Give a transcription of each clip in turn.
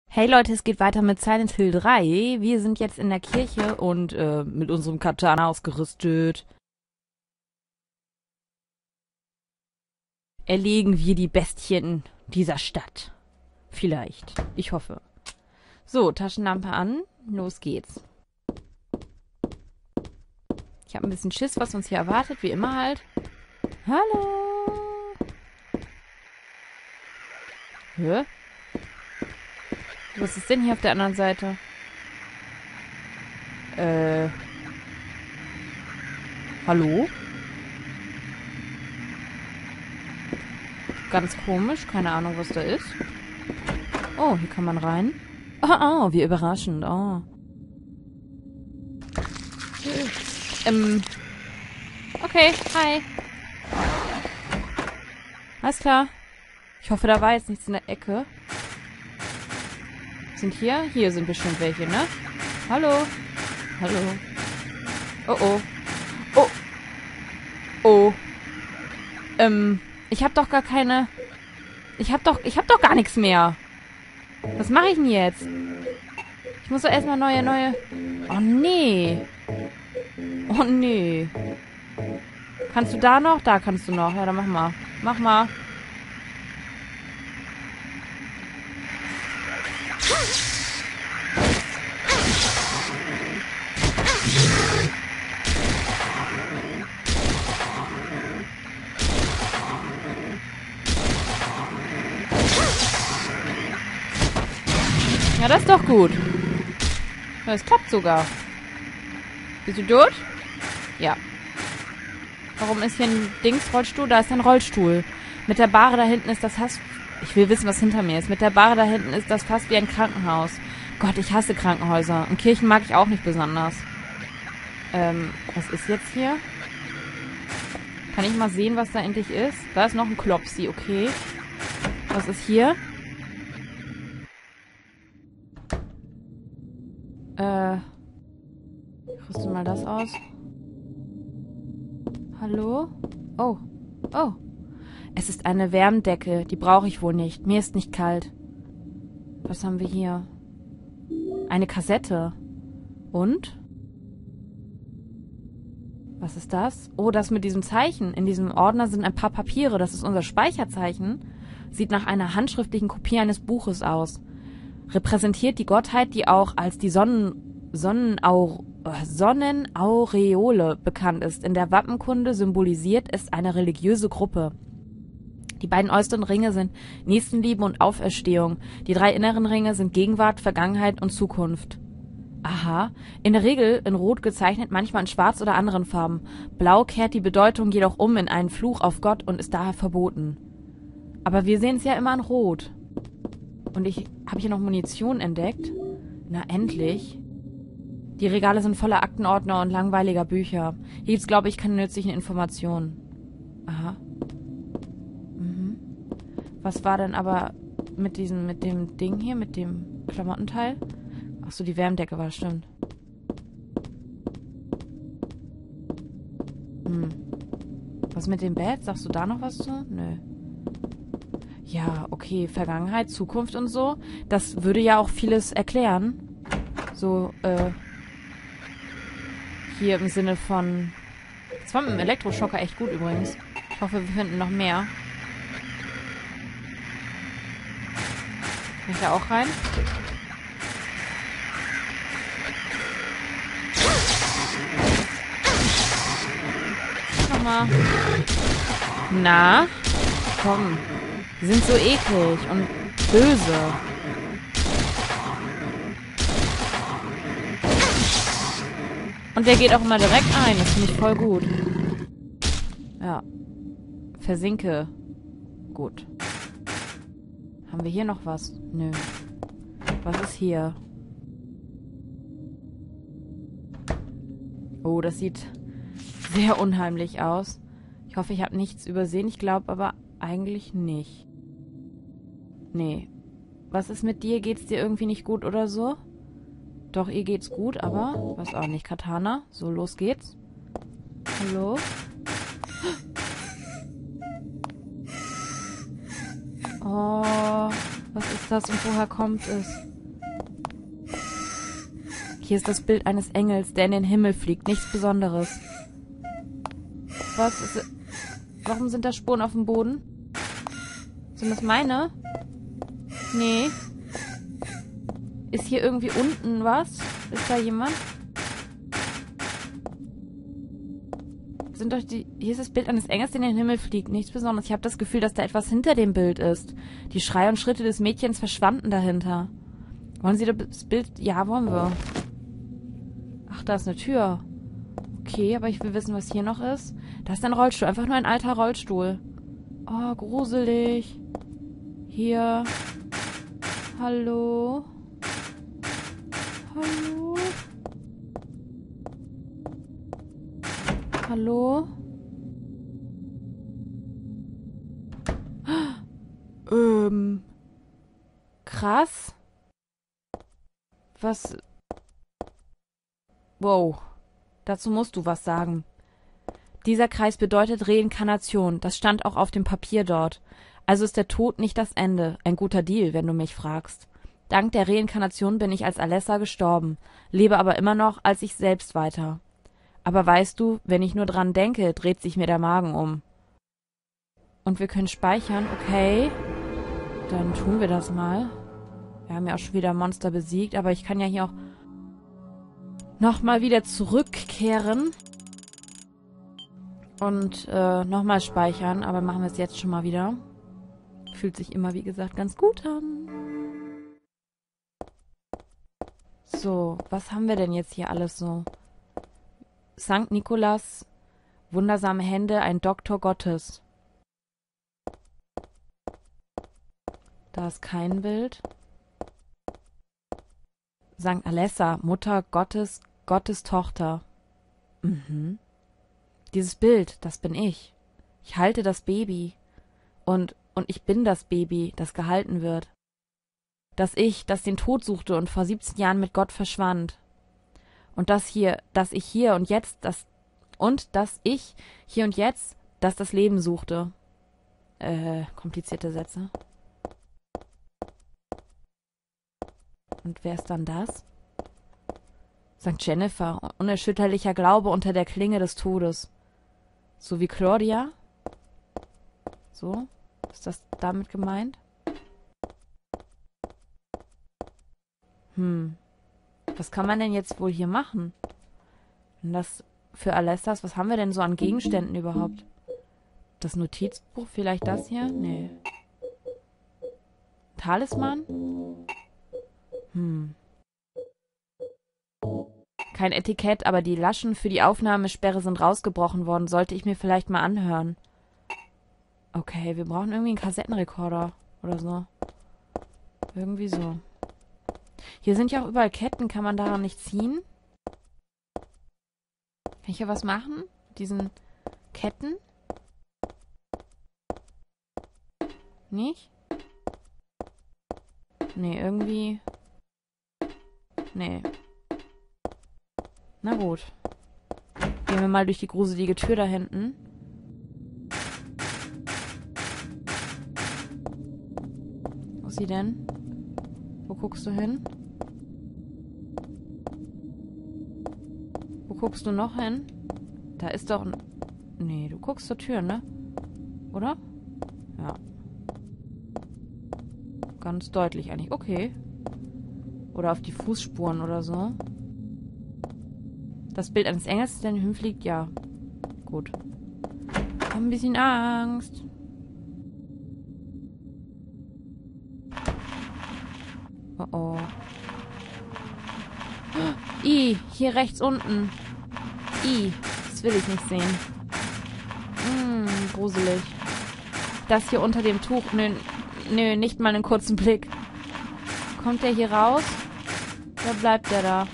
Hey Leute, es geht weiter mit Silent Hill 3. Wir sind jetzt in der Kirche und mit unserem Katana ausgerüstet. Erlegen wir die Bestien dieser Stadt. Vielleicht. Ich hoffe. So, Taschenlampe an. Los geht's. Ich habe ein bisschen Schiss, was uns hier erwartet. Wie immer halt. Hallo. Hä? Was ist denn hier auf der anderen Seite? Hallo? Ganz komisch, keine Ahnung, was da ist. Oh, hier kann man rein. Oh, wie überraschend. Oh. Okay, hi. Alles klar. Ich hoffe, da war jetzt nichts in der Ecke. Sind hier? Hier sind bestimmt welche, ne? Hallo? Hallo? Oh, oh. Oh. Oh. Ich hab doch gar keine... Ich hab doch gar nichts mehr. Was mache ich denn jetzt? Ich muss doch erstmal neue... Oh, nee. Oh, nee. Kannst du da noch? Da kannst du noch. Ja, dann mach mal. Mach mal. Ja, das ist doch gut. Ja, es klappt sogar. Bist du durch? Ja. Warum ist hier ein Rollstuhl? Da ist ein Rollstuhl. Mit der Bahre da hinten ist das fast... Ich will wissen, was hinter mir ist. Mit der Bahre da hinten ist das fast wie ein Krankenhaus. Gott, ich hasse Krankenhäuser. Und Kirchen mag ich auch nicht besonders. Was ist jetzt hier? Kann ich mal sehen, was da endlich ist? Da ist noch ein Klopsi, okay. Was ist hier? Ich rüste mal das aus. Hallo? Oh. Oh. Es ist eine Wärmdecke. Die brauche ich wohl nicht. Mir ist nicht kalt. Was haben wir hier? Eine Kassette. Und? Was ist das? Oh, das mit diesem Zeichen. In diesem Ordner sind ein paar Papiere. Das ist unser Speicherzeichen. Sieht nach einer handschriftlichen Kopie eines Buches aus. Repräsentiert die Gottheit, die auch als die Sonnenaureole bekannt ist. In der Wappenkunde symbolisiert es eine religiöse Gruppe. Die beiden äußeren Ringe sind Nächstenliebe und Auferstehung. Die 3 inneren Ringe sind Gegenwart, Vergangenheit und Zukunft. Aha. In der Regel in Rot gezeichnet, manchmal in Schwarz oder anderen Farben. Blau kehrt die Bedeutung jedoch um in einen Fluch auf Gott und ist daher verboten. Aber wir sehen es ja immer in Rot. Und habe hier noch Munition entdeckt? Na, endlich. Die Regale sind voller Aktenordner und langweiliger Bücher. Hier gibt's, glaube ich, keine nützlichen Informationen. Aha. Mhm. Was war denn aber mit dem Ding hier, mit dem Klamottenteil? Ach so, die Wärmdecke war, stimmt. Was mit dem Bett? Sagst du da noch was zu? Nö. Ja, okay, Vergangenheit, Zukunft und so. Das würde ja auch vieles erklären. So, hier im Sinne von... Das war mit dem Elektroschocker echt gut übrigens. Ich hoffe, wir finden noch mehr. Kann ich da auch rein? Nochmal. Na? Komm. Die sind so eklig und böse. Und der geht auch immer direkt ein. Das finde ich voll gut. Ja. Versinke. Gut. Haben wir hier noch was? Nö. Was ist hier? Oh, das sieht sehr unheimlich aus. Ich hoffe, ich habe nichts übersehen. Ich glaube aber eigentlich nicht. Nee. Was ist mit dir? Geht's dir irgendwie nicht gut oder so? Doch, ihr geht's gut, aber... Was auch nicht, Katana. So, los geht's. Hallo? Oh, was ist das und woher kommt es? Hier ist das Bild eines Engels, der in den Himmel fliegt. Nichts Besonderes. Was ist... Warum sind da Spuren auf dem Boden? Sind das meine? Nee. Ist hier irgendwie unten was? Ist da jemand? Sind doch die... Hier ist das Bild eines Engels, der in den Himmel fliegt. Nichts Besonderes. Ich habe das Gefühl, dass da etwas hinter dem Bild ist. Die Schreie und Schritte des Mädchens verschwanden dahinter. Wollen Sie das Bild... Ja, wollen wir. Ach, da ist eine Tür. Okay, aber ich will wissen, was hier noch ist. Da ist ein Rollstuhl. Einfach nur ein alter Rollstuhl. Oh, gruselig. Hier. Hallo? Hallo? Hallo? Krass. Was? Wow. Dazu musst du was sagen. Dieser Kreis bedeutet Reinkarnation. Das stand auch auf dem Papier dort. Also ist der Tod nicht das Ende. Ein guter Deal, wenn du mich fragst. Dank der Reinkarnation bin ich als Alessa gestorben, lebe aber immer noch als ich selbst weiter. Aber weißt du, wenn ich nur dran denke, dreht sich mir der Magen um. Und wir können speichern, okay. Dann tun wir das mal. Wir haben ja auch schon wieder Monster besiegt, aber ich kann ja hier auch nochmal wieder zurückkehren. Und nochmal speichern, aber machen wir es jetzt schon mal wieder. Fühlt sich immer, wie gesagt, ganz gut an. So, was haben wir denn jetzt hier alles so? Sankt Nikolas, wundersame Hände, ein Doktor Gottes. Da ist kein Bild. Sankt Alessa, Mutter Gottes, Gottes Tochter. Mhm. Dieses Bild, das bin ich. Ich halte das Baby. Und ich bin das Baby, das gehalten wird. Das Ich, das den Tod suchte und vor 17 Jahren mit Gott verschwand. Und dass ich hier und jetzt, das Leben suchte. Komplizierte Sätze. Und wer ist dann das? St. Jennifer, unerschütterlicher Glaube unter der Klinge des Todes. So wie Claudia? So? Ist das damit gemeint? Was kann man denn jetzt wohl hier machen? Und das für Alessas, was haben wir denn so an Gegenständen überhaupt? Das Notizbuch, vielleicht das hier? Nee. Talisman? Kein Etikett, aber die Laschen für die Aufnahmesperre sind rausgebrochen worden. Sollte ich mir vielleicht mal anhören. Okay, wir brauchen irgendwie einen Kassettenrekorder oder so. Irgendwie so. Hier sind ja auch überall Ketten. Kann man daran nicht ziehen? Kann ich hier was machen? Mit diesen Ketten? Nicht? Nee, irgendwie... Nee. Na gut. Gehen wir mal durch die gruselige Tür da hinten. Wo ist sie denn? Wo guckst du hin? Wo guckst du noch hin? Da ist doch ein... Nee, du guckst zur Tür, ne? Oder? Ja. Ganz deutlich eigentlich. Okay. Oder auf die Fußspuren oder so. Das Bild eines Engels, der hinfliegt, ja. Gut. Ich hab ein bisschen Angst. Oh oh. Hier rechts unten. Das will ich nicht sehen. Gruselig. Das hier unter dem Tuch. Nö, nicht mal einen kurzen Blick. Kommt der hier raus? Oder bleibt der da?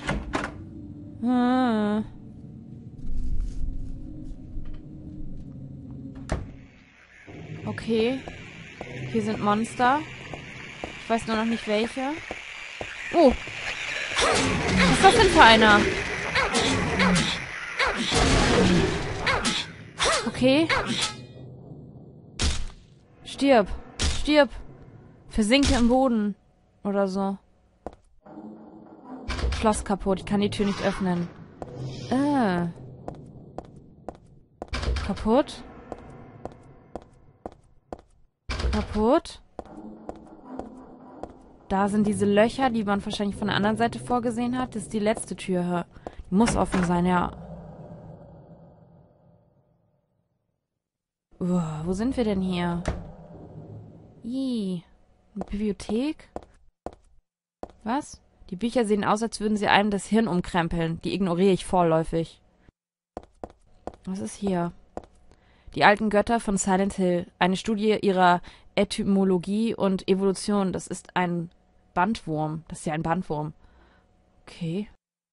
Okay. Hier sind Monster. Ich weiß nur noch nicht welche. Oh. Was ist das denn für einer? Okay. Stirb. Versinke im Boden. Oder so. Schloss kaputt. Ich kann die Tür nicht öffnen. Kaputt? Kaputt? Da sind diese Löcher, die man wahrscheinlich von der anderen Seite vorgesehen hat. Das ist die letzte Tür. Die muss offen sein, ja. Wo sind wir denn hier? Eine Bibliothek? Was? Die Bücher sehen aus, als würden sie einem das Hirn umkrempeln. Die ignoriere ich vorläufig. Was ist hier? Die alten Götter von Silent Hill. Eine Studie ihrer Etymologie und Evolution. Das ist ein Bandwurm. Das ist ja ein Bandwurm. Okay.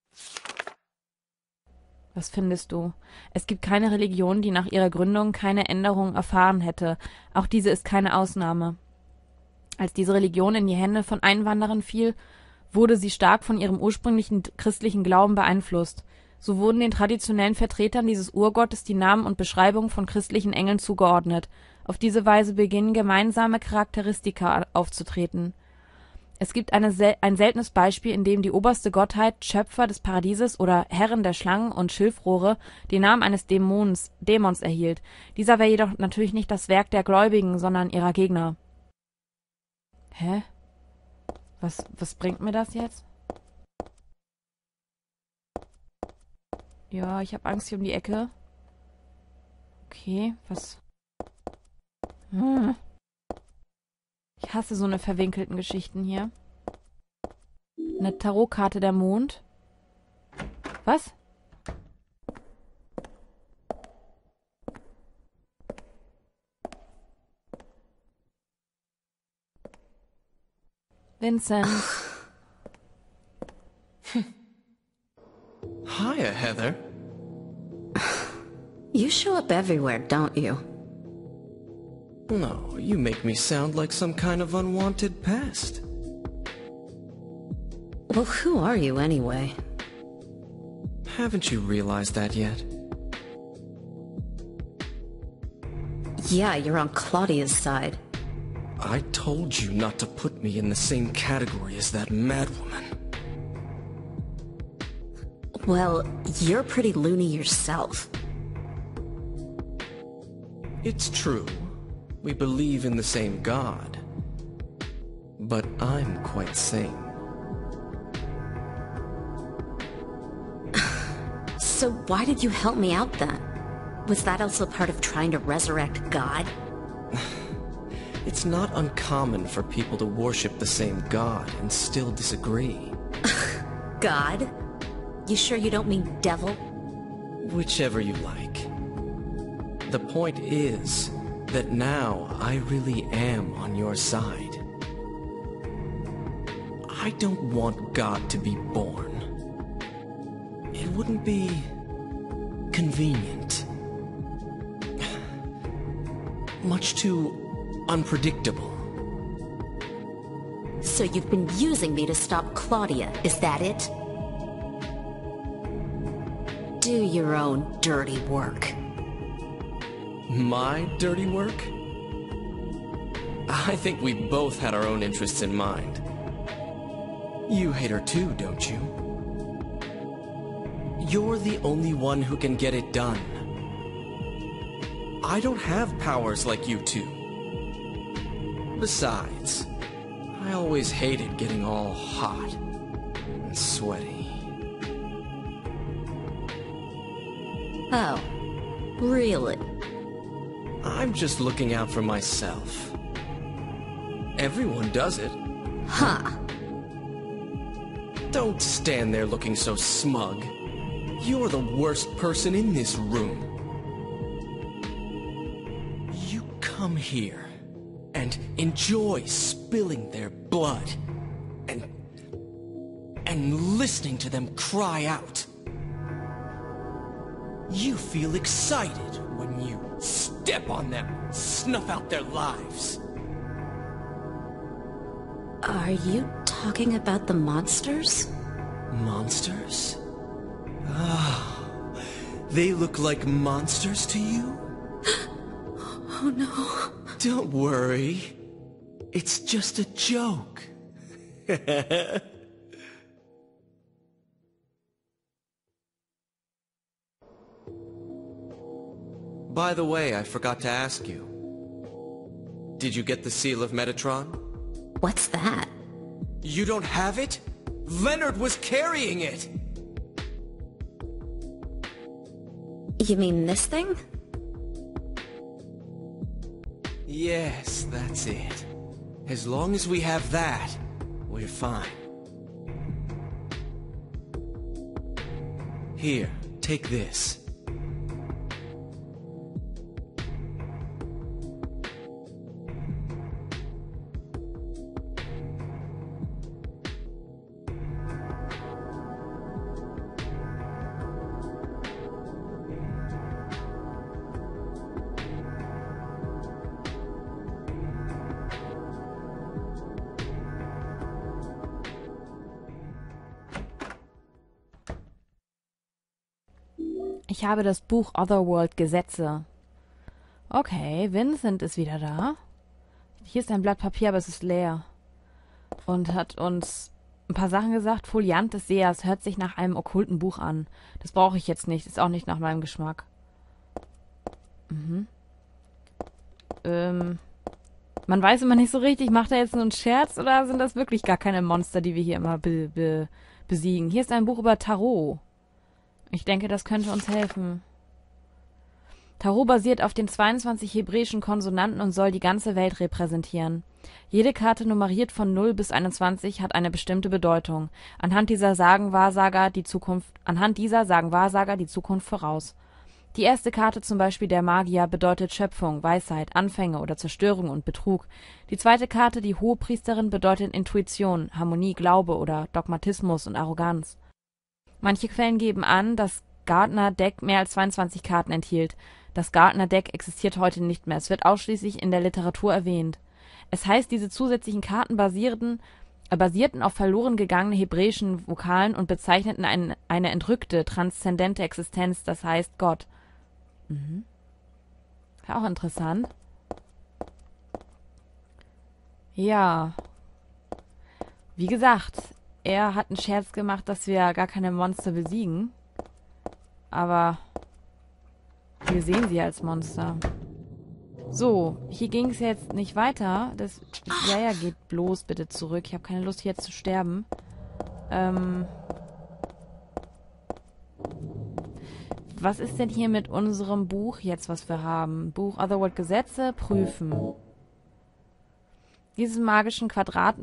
Was findest du? Es gibt keine Religion, die nach ihrer Gründung keine Änderung erfahren hätte. Auch diese ist keine Ausnahme. Als diese Religion in die Hände von Einwanderern fiel, wurde sie stark von ihrem ursprünglichen christlichen Glauben beeinflusst. So wurden den traditionellen Vertretern dieses Urgottes die Namen und Beschreibungen von christlichen Engeln zugeordnet. Auf diese Weise beginnen gemeinsame Charakteristika aufzutreten. Es gibt ein seltenes Beispiel, in dem die oberste Gottheit, Schöpfer des Paradieses oder Herrin der Schlangen und Schilfrohre, den Namen eines Dämons erhielt. Dieser wäre jedoch natürlich nicht das Werk der Gläubigen, sondern ihrer Gegner. Hä? Was bringt mir das jetzt? Ja, ich habe Angst hier um die Ecke. Okay, was? Ich hasse so eine verwinkelten Geschichten hier. Eine Tarotkarte der Mond. Was? Vincent. Hiya, Heather. You show up everywhere, don't you? No, you make me sound like some kind of unwanted pest. Well, who are you anyway? Haven't you realized that yet? Yeah, you're on Claudia's side. I told you not to put me in the same category as that madwoman. Well, you're pretty loony yourself. It's true. We believe in the same God. But I'm quite sane. So why did you help me out then? Was that also part of trying to resurrect God? It's not uncommon for people to worship the same God and still disagree. God? You sure you don't mean devil? Whichever you like. The point is that now I really am on your side. I don't want God to be born. It wouldn't be convenient. Much too unpredictable. So you've been using me to stop Claudia, is that it? Do your own dirty work. My dirty work? I think we both had our own interests in mind. You hate her too, don't you? You're the only one who can get it done. I don't have powers like you two. Besides, I always hated getting all hot and sweaty. Oh, really? I'm just looking out for myself. Everyone does it. Huh. Don't stand there looking so smug. You're the worst person in this room. You come here and enjoy spilling their blood and listening to them cry out. You feel excited when you step on them, snuff out their lives. Are you talking about the monsters? Monsters? Ah, they look like monsters to you? Oh no. Don't worry. It's just a joke. By the way, I forgot to ask you. Did you get the Seal of Metatron? What's that? You don't have it? Leonard was carrying it! You mean this thing? Yes, that's it. As long as we have that, we're fine. Here, take this. Ich habe das Buch Otherworld Gesetze. Okay, Vincent ist wieder da. Hier ist ein Blatt Papier, aber es ist leer. Und hat uns ein paar Sachen gesagt. Foliant des Sehers hört sich nach einem okkulten Buch an. Das brauche ich jetzt nicht. Ist auch nicht nach meinem Geschmack. Man weiß immer nicht so richtig, macht er jetzt nur einen Scherz oder sind das wirklich gar keine Monster, die wir hier immer besiegen? Hier ist ein Buch über Tarot. Ich denke, das könnte uns helfen. Tarot basiert auf den 22 hebräischen Konsonanten und soll die ganze Welt repräsentieren. Jede Karte nummeriert von 0 bis 21 hat eine bestimmte Bedeutung. Anhand dieser sagen Wahrsager die Zukunft voraus. Die erste Karte, zum Beispiel der Magier, bedeutet Schöpfung, Weisheit, Anfänge oder Zerstörung und Betrug. Die zweite Karte, die Hohepriesterin, bedeutet Intuition, Harmonie, Glaube oder Dogmatismus und Arroganz. Manche Quellen geben an, dass Gardner Deck mehr als 22 Karten enthielt. Das Gardner Deck existiert heute nicht mehr. Es wird ausschließlich in der Literatur erwähnt. Es heißt, diese zusätzlichen Karten basierten auf verloren gegangene hebräischen Vokalen und bezeichneten eine entrückte, transzendente Existenz, das heißt Gott. Auch interessant. Ja. Wie gesagt, er hat einen Scherz gemacht, dass wir gar keine Monster besiegen. Aber wir sehen sie als Monster. So, hier ging es jetzt nicht weiter. Ja, geht bloß bitte zurück. Ich habe keine Lust, hier jetzt zu sterben. Was ist denn hier mit unserem Buch jetzt, was wir haben? Buch Otherworld Gesetze, prüfen. Dieses magische Quadrat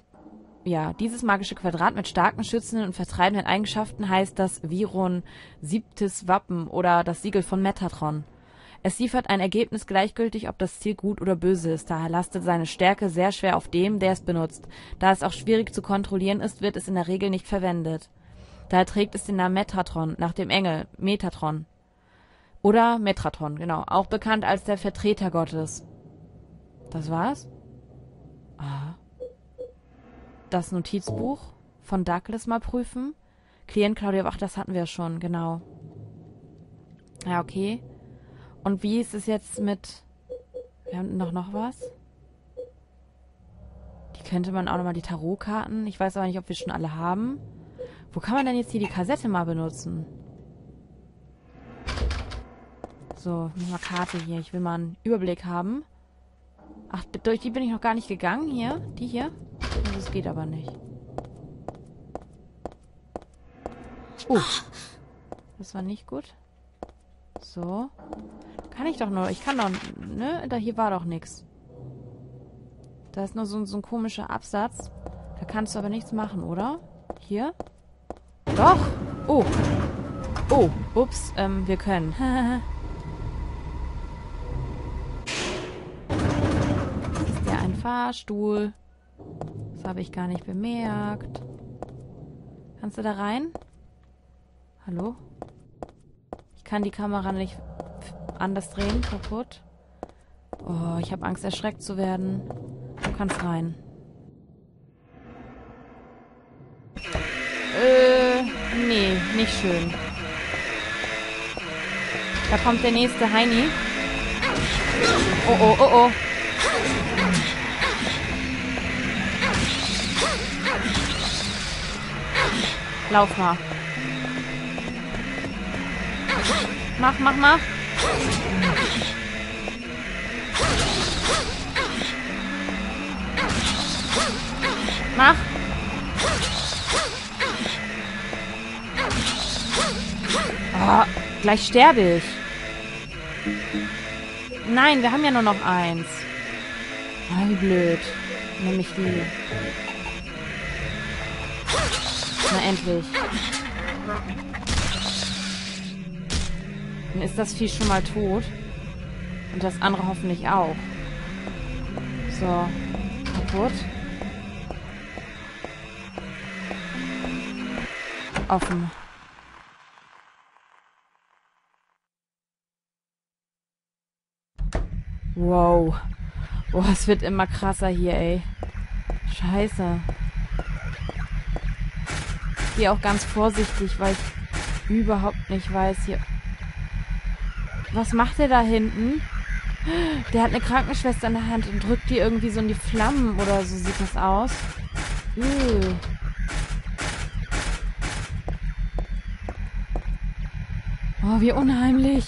mit starken, schützenden und vertreibenden Eigenschaften heißt das Viron 7. Wappen oder das Siegel von Metatron. Es liefert ein Ergebnis gleichgültig, ob das Ziel gut oder böse ist. Daher lastet seine Stärke sehr schwer auf dem, der es benutzt. Da es auch schwierig zu kontrollieren ist, wird es in der Regel nicht verwendet. Daher trägt es den Namen Metatron, nach dem Engel Metatron. Oder Metratron, genau. Auch bekannt als der Vertreter Gottes. Das war's? Ah. Das Notizbuch von Douglas mal prüfen. Klient Claudia, ach, das hatten wir schon, genau. Ja, okay. Und wie ist es jetzt mit... Wir haben noch was? Die könnte man auch nochmal, die Tarotkarten. Ich weiß aber nicht, ob wir schon alle haben. Wo kann man denn jetzt hier die Kassette mal benutzen? So, nimm mal Karte hier. Ich will mal einen Überblick haben. Ach, durch die bin ich noch gar nicht gegangen hier. Die hier? Das geht aber nicht. Das war nicht gut. So. Kann ich doch nur. Ich kann doch... Ne? Da hier war doch nichts. Da ist nur so ein komischer Absatz. Da kannst du aber nichts machen, oder? Hier? Doch! Oh! Oh! Ups, wir können. Ist ja ein Fahrstuhl. Das habe ich gar nicht bemerkt. Kannst du da rein? Hallo? Ich kann die Kamera nicht anders drehen. Kaputt. Oh, ich habe Angst, erschreckt zu werden. Du kannst rein. Nee, nicht schön. Da kommt der nächste Heini. Oh, oh, oh, oh. Lauf mal. Mach. Mach! Oh, gleich sterbe ich. Nein, wir haben ja nur noch eins. Ah, wie blöd. Nämlich die. Na, endlich. Dann ist das Vieh schon mal tot. Und das andere hoffentlich auch. So. Kaputt. Offen. Wow. Boah, es wird immer krasser hier, ey. Scheiße. Ich gehe auch ganz vorsichtig, weil ich überhaupt nicht weiß hier. Was macht der da hinten? Der hat eine Krankenschwester in der Hand und drückt die irgendwie so in die Flammen oder so sieht das aus. Oh, wie unheimlich.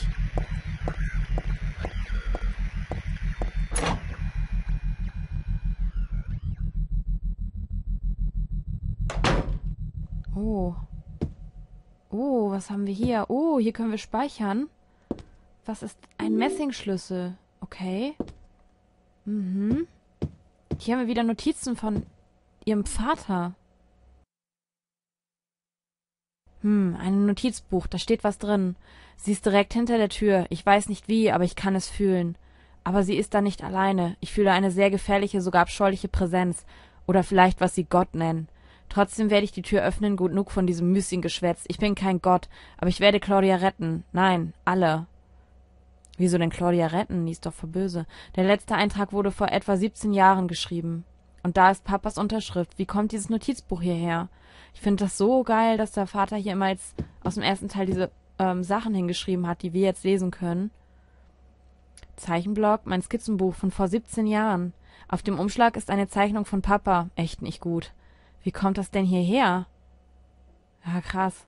Oh. Oh, was haben wir hier? Oh, hier können wir speichern. Was ist ein Messingschlüssel? Okay. Mhm. Hier haben wir wieder Notizen von ihrem Vater. Ein Notizbuch, da steht was drin. Sie ist direkt hinter der Tür. Ich weiß nicht wie, aber ich kann es fühlen. Aber sie ist da nicht alleine. Ich fühle eine sehr gefährliche, sogar abscheuliche Präsenz. Oder vielleicht, was sie Gott nennen. Trotzdem werde ich die Tür öffnen, gut genug von diesem Müßchen-Geschwätz. Ich bin kein Gott, aber ich werde Claudia retten. Nein, alle. Wieso denn Claudia retten? Die ist doch voll böse. Der letzte Eintrag wurde vor etwa 17 Jahren geschrieben. Und da ist Papas Unterschrift. Wie kommt dieses Notizbuch hierher? Ich finde das so geil, dass der Vater hier immer jetzt aus dem ersten Teil diese Sachen hingeschrieben hat, die wir jetzt lesen können. Zeichenblock, mein Skizzenbuch von vor 17 Jahren. Auf dem Umschlag ist eine Zeichnung von Papa. Echt nicht gut. Wie kommt das denn hierher? Ja, krass.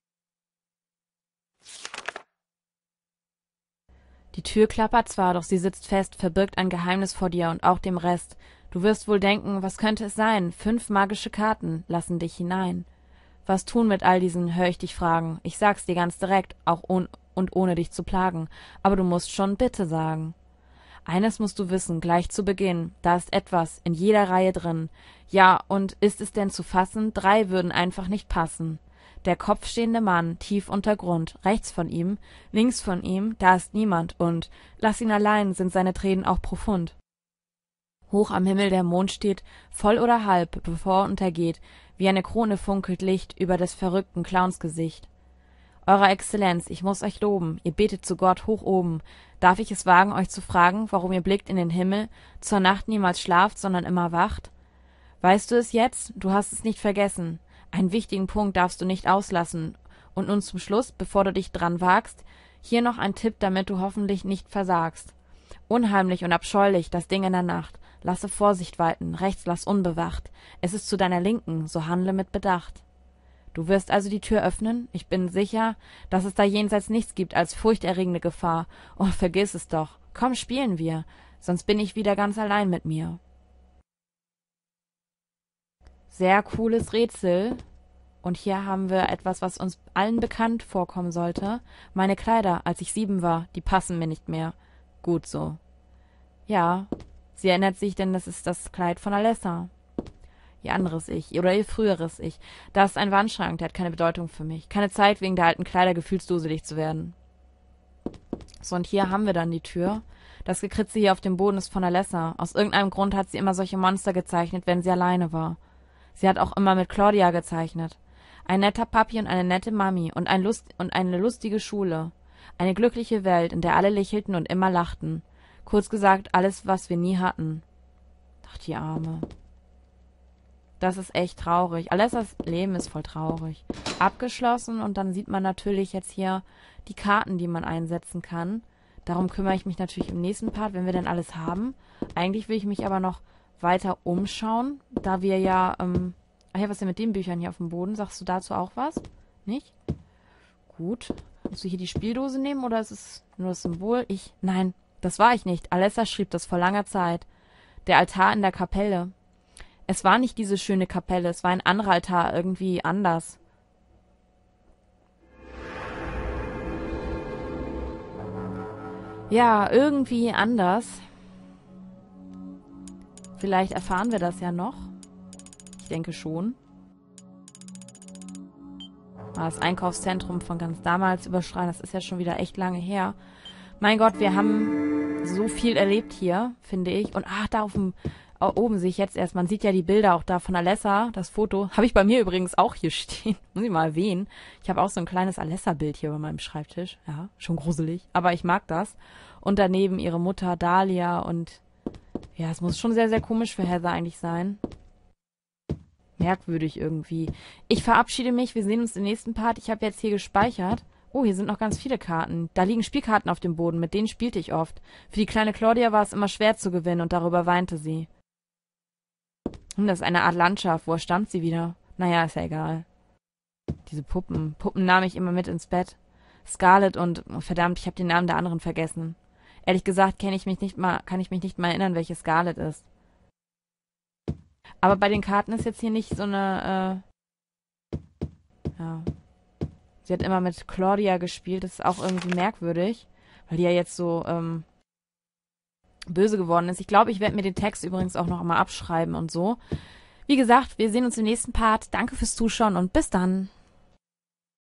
Die Tür klappert zwar, doch sie sitzt fest, verbirgt ein Geheimnis vor dir und auch dem Rest. Du wirst wohl denken, was könnte es sein? 5 magische Karten lassen dich hinein. Was tun mit all diesen, höre ich dich fragen. Ich sag's dir ganz direkt, auch ohne dich zu plagen. Aber du musst schon bitte sagen. Eines musst du wissen, gleich zu Beginn, da ist etwas in jeder Reihe drin. Ja, und ist es denn zu fassen? 3 würden einfach nicht passen. Der kopfstehende Mann, tief unter Grund, rechts von ihm, links von ihm, da ist niemand, und lass ihn allein, sind seine Tränen auch profund. Hoch am Himmel der Mond steht, voll oder halb, bevor er untergeht, wie eine Krone funkelt Licht über des verrückten Clowns Gesicht. Eurer Exzellenz, ich muß euch loben, ihr betet zu Gott hoch oben. Darf ich es wagen, euch zu fragen, warum ihr blickt in den Himmel, zur Nacht niemals schlaft, sondern immer wacht? Weißt du es jetzt? Du hast es nicht vergessen. Einen wichtigen Punkt darfst du nicht auslassen. Und nun zum Schluss, bevor du dich dran wagst, hier noch ein Tipp, damit du hoffentlich nicht versagst. Unheimlich und abscheulich, das Ding in der Nacht. Lasse Vorsicht walten, rechts lass unbewacht. Es ist zu deiner Linken, so handle mit Bedacht. Du wirst also die Tür öffnen? Ich bin sicher, dass es da jenseits nichts gibt als furchterregende Gefahr. Oh, vergiss es doch. Komm, spielen wir, sonst bin ich wieder ganz allein mit mir. Sehr cooles Rätsel. Und hier haben wir etwas, was uns allen bekannt vorkommen sollte. Meine Kleider, als ich 7 war, die passen mir nicht mehr. Gut so. Ja, sie erinnert sich, denn das ist das Kleid von Alessa. Ihr anderes Ich, oder ihr früheres Ich. Da ist ein Wandschrank, der hat keine Bedeutung für mich. Keine Zeit, wegen der alten Kleider gefühlsduselig zu werden. So, und hier haben wir dann die Tür. Das Gekritze hier auf dem Boden ist von Alessa. Aus irgendeinem Grund hat sie immer solche Monster gezeichnet, wenn sie alleine war. Sie hat auch immer mit Claudia gezeichnet. Ein netter Papi und eine nette Mami und eine lustige Schule. Eine glückliche Welt, in der alle lächelten und immer lachten. Kurz gesagt, alles, was wir nie hatten. Ach, die Arme. Das ist echt traurig. Alessas Leben ist voll traurig. Abgeschlossen und dann sieht man natürlich jetzt hier die Karten, die man einsetzen kann. Darum kümmere ich mich natürlich im nächsten Part, wenn wir denn alles haben. Eigentlich will ich mich aber noch weiter umschauen, da wir ja, ach ja, was ist denn mit den Büchern hier auf dem Boden? Sagst du dazu auch was? Nicht? Gut. Musst du hier die Spieldose nehmen oder ist es nur das Symbol? Nein, das war ich nicht. Alessa schrieb das vor langer Zeit. Der Altar in der Kapelle. Es war nicht diese schöne Kapelle, es war ein anderer Altar, irgendwie anders. Ja, irgendwie anders. Vielleicht erfahren wir das ja noch. Ich denke schon. Das Einkaufszentrum von ganz damals überschreien, das ist ja schon wieder echt lange her. Mein Gott, wir haben so viel erlebt hier, finde ich. Und da oben sehe ich jetzt erst, man sieht ja die Bilder auch da von Alessa, das Foto. Habe ich bei mir übrigens auch hier stehen, muss ich mal erwähnen. Ich habe auch so ein kleines Alessa-Bild hier bei meinem Schreibtisch. Ja, schon gruselig, aber ich mag das. Und daneben ihre Mutter Dahlia und ja, es muss schon sehr, sehr komisch für Heather eigentlich sein. Merkwürdig irgendwie. Ich verabschiede mich, wir sehen uns im nächsten Part. Ich habe jetzt hier gespeichert. Oh, hier sind noch ganz viele Karten. Da liegen Spielkarten auf dem Boden, mit denen spielte ich oft. Für die kleine Claudia war es immer schwer zu gewinnen und darüber weinte sie. Das ist eine Art Landschaft. Woher stammt sie wieder? Naja, ist ja egal. Diese Puppen. Puppen nahm ich immer mit ins Bett. Scarlett und... Oh, verdammt, ich habe den Namen der anderen vergessen. Ehrlich gesagt kann ich mich nicht mal erinnern, welche Scarlett ist. Aber bei den Karten ist jetzt hier nicht so eine... ja... Sie hat immer mit Claudia gespielt. Das ist auch irgendwie merkwürdig, weil die ja jetzt so böse geworden ist. Ich glaube, ich werde mir den Text übrigens auch noch mal abschreiben und so. Wie gesagt, wir sehen uns im nächsten Part. Danke fürs Zuschauen und bis dann.